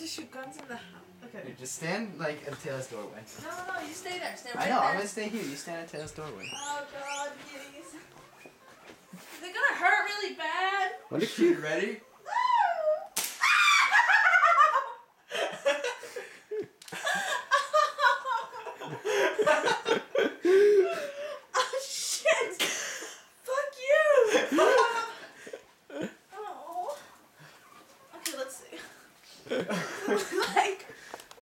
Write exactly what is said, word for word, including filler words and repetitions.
shoot guns in the house. Okay. Dude, just stand like at Taylor's doorway. No, no, no, you stay there. Stay right I know, there. I'm gonna stay here. You stand at Taylor's doorway. Oh god, kitties. They're gonna hurt really bad. What if you ready?